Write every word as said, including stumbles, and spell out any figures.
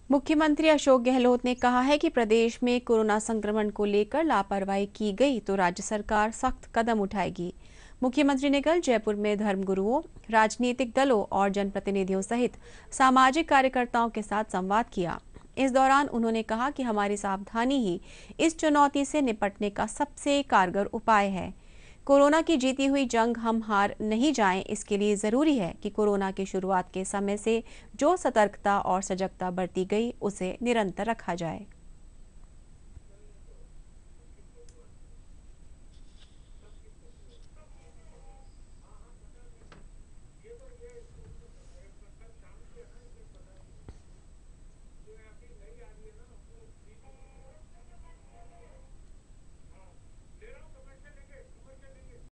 मुख्यमंत्री अशोक गहलोत ने कहा है कि प्रदेश में कोरोना संक्रमण को लेकर लापरवाही की गई तो राज्य सरकार सख्त कदम उठाएगी। मुख्यमंत्री ने कल जयपुर में धर्मगुरुओं, राजनीतिक दलों और जनप्रतिनिधियों सहित सामाजिक कार्यकर्ताओं के साथ संवाद किया। इस दौरान उन्होंने कहा कि हमारी सावधानी ही इस चुनौती से निपटने का सबसे कारगर उपाय है। कोरोना की जीती हुई जंग हम हार नहीं जाएं, इसके लिए जरूरी है कि कोरोना की शुरुआत के समय से जो सतर्कता और सजगता बरती गई उसे निरंतर रखा जाए।